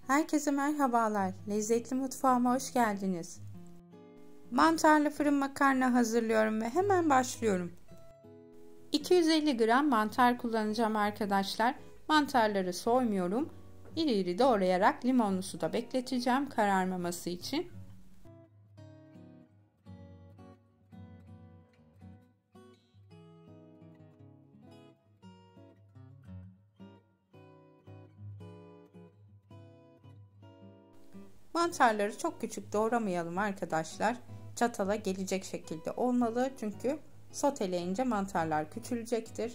Herkese merhabalar. Lezzetli mutfağıma hoş geldiniz. Mantarlı fırın makarna hazırlıyorum ve hemen başlıyorum. 250 gram mantar kullanacağım arkadaşlar. Mantarları soymuyorum. İri iri doğrayarak limonlu suda bekleteceğim kararmaması için. Mantarları çok küçük doğramayalım arkadaşlar. Çatala gelecek şekilde olmalı çünkü soteleyince mantarlar küçülecektir.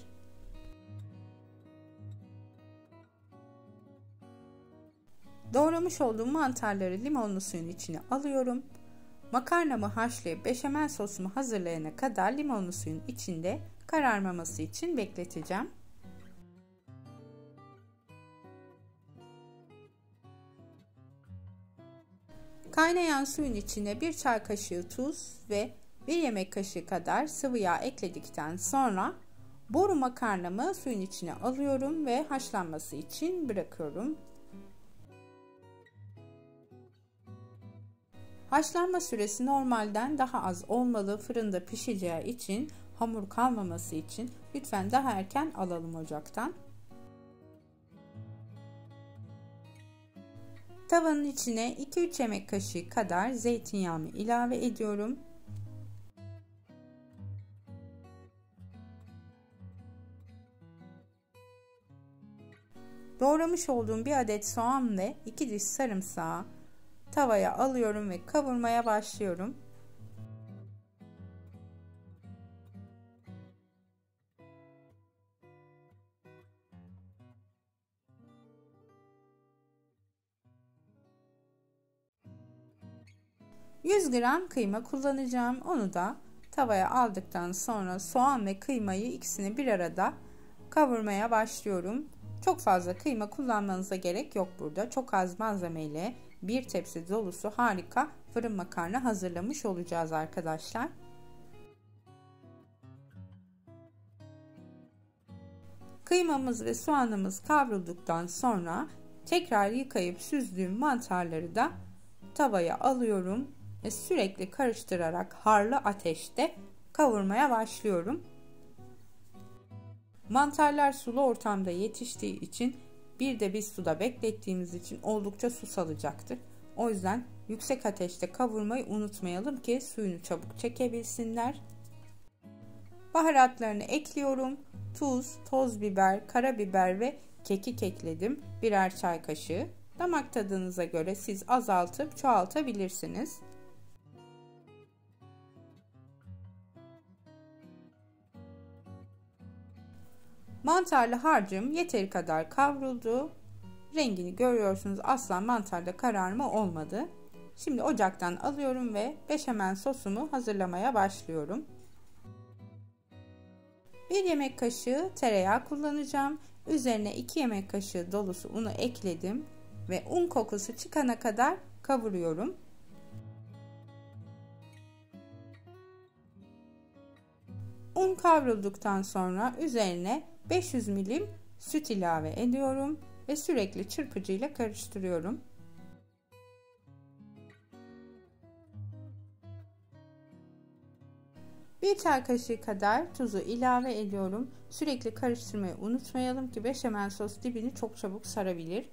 Doğramış olduğum mantarları limonlu suyun içine alıyorum. Makarnamı haşlayıp beşamel sosumu hazırlayana kadar limonlu suyun içinde kararmaması için bekleteceğim. Kaynayan suyun içine 1 çay kaşığı tuz ve 1 yemek kaşığı kadar sıvı yağ ekledikten sonra boru makarnamı suyun içine alıyorum ve haşlanması için bırakıyorum. Haşlanma süresi normalden daha az olmalı. Fırında pişeceği için, hamur kalmaması için lütfen daha erken alalım ocaktan. Tavanın içine 2-3 yemek kaşığı kadar zeytinyağımı ilave ediyorum. Doğramış olduğum 1 adet soğan ve 2 diş sarımsağı tavaya alıyorum ve kavurmaya başlıyorum. ...100 gram kıyma kullanacağım. Onu da tavaya aldıktan sonra soğan ve kıymayı ikisini bir arada kavurmaya başlıyorum. Çok fazla kıyma kullanmanıza gerek yok burada. Çok az malzemeyle bir tepsi dolusu harika fırın makarna hazırlamış olacağız arkadaşlar. Kıymamız ve soğanımız kavrulduktan sonra tekrar yıkayıp süzdüğüm mantarları da tavaya alıyorum ve sürekli karıştırarak harlı ateşte kavurmaya başlıyorum. Mantarlar sulu ortamda yetiştiği için bir de biz suda beklettiğimiz için oldukça su salacaktır. O yüzden yüksek ateşte kavurmayı unutmayalım ki suyunu çabuk çekebilsinler. Baharatlarını ekliyorum. Tuz, toz biber, karabiber ve kekik ekledim. Birer çay kaşığı. Damak tadınıza göre siz azaltıp çoğaltabilirsiniz. Mantarlı harcım yeteri kadar kavruldu. Rengini görüyorsunuz, asla mantarda kararma olmadı. Şimdi ocaktan alıyorum ve beşamel sosumu hazırlamaya başlıyorum. 1 yemek kaşığı tereyağı kullanacağım. Üzerine 2 yemek kaşığı dolusu unu ekledim ve un kokusu çıkana kadar kavuruyorum. Un kavrulduktan sonra üzerine 500 ml süt ilave ediyorum ve sürekli çırpıcıyla karıştırıyorum. Bir çay kaşığı kadar tuzu ilave ediyorum. Sürekli karıştırmayı unutmayalım ki beşamel sos dibini çok çabuk sarabilir.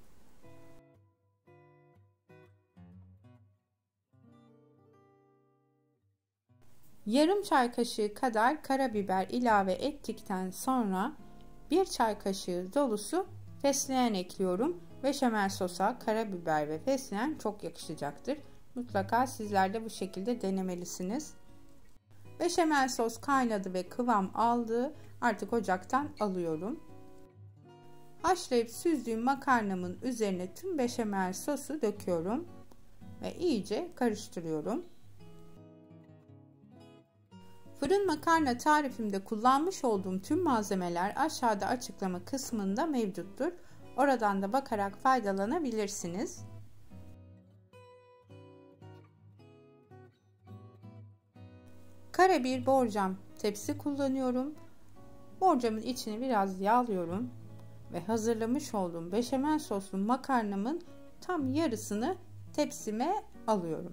Yarım çay kaşığı kadar karabiber ilave ettikten sonra 1 çay kaşığı dolusu fesleğen ekliyorum. Beşamel sosa karabiber ve fesleğen çok yakışacaktır. Mutlaka sizler de bu şekilde denemelisiniz. Beşamel sos kaynadı ve kıvam aldı. Artık ocaktan alıyorum. Haşlayıp süzdüğüm makarnamın üzerine tüm beşamel sosu döküyorum ve iyice karıştırıyorum. Fırın makarna tarifimde kullanmış olduğum tüm malzemeler aşağıda açıklama kısmında mevcuttur. Oradan da bakarak faydalanabilirsiniz. Kare bir borcam tepsi kullanıyorum. Borcamın içini biraz yağlıyorum ve hazırlamış olduğum beşamel soslu makarnamın tam yarısını tepsime alıyorum.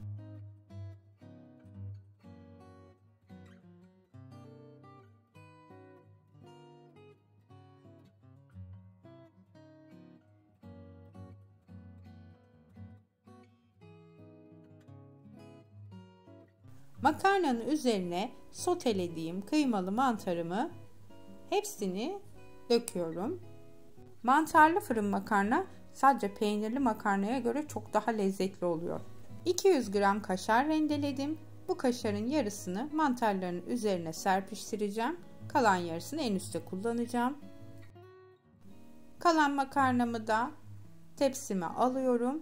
Makarnanın üzerine sotelediğim kıymalı mantarımı hepsini döküyorum. Mantarlı fırın makarna sadece peynirli makarnaya göre çok daha lezzetli oluyor. 200 gram kaşar rendeledim. Bu kaşarın yarısını mantarların üzerine serpiştireceğim. Kalan yarısını en üstte kullanacağım. Kalan makarnamı da tepsime alıyorum.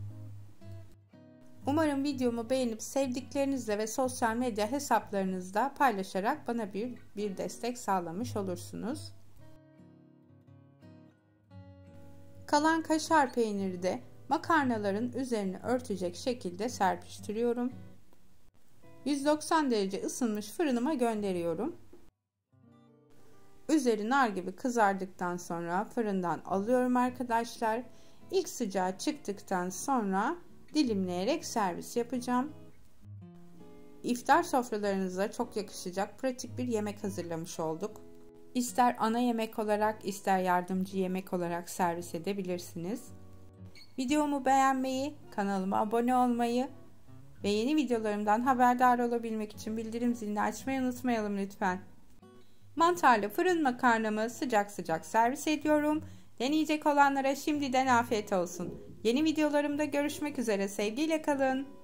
Umarım videomu beğenip sevdiklerinizle ve sosyal medya hesaplarınızda paylaşarak bana bir destek sağlamış olursunuz. Kalan kaşar peyniri de makarnaların üzerini örtecek şekilde serpiştiriyorum. 190 derece ısınmış fırınıma gönderiyorum. Üzeri nar gibi kızardıktan sonra fırından alıyorum arkadaşlar. İlk sıcağı çıktıktan sonra dilimleyerek servis yapacağım. İftar sofralarınıza çok yakışacak pratik bir yemek hazırlamış olduk. İster ana yemek olarak, ister yardımcı yemek olarak servis edebilirsiniz. Videomu beğenmeyi, kanalıma abone olmayı ve yeni videolarımdan haberdar olabilmek için bildirim zilini açmayı unutmayalım lütfen. Mantarlı fırın makarnamı sıcak sıcak servis ediyorum. Deneyecek olanlara şimdiden afiyet olsun. Yeni videolarımda görüşmek üzere. Sevgiyle kalın.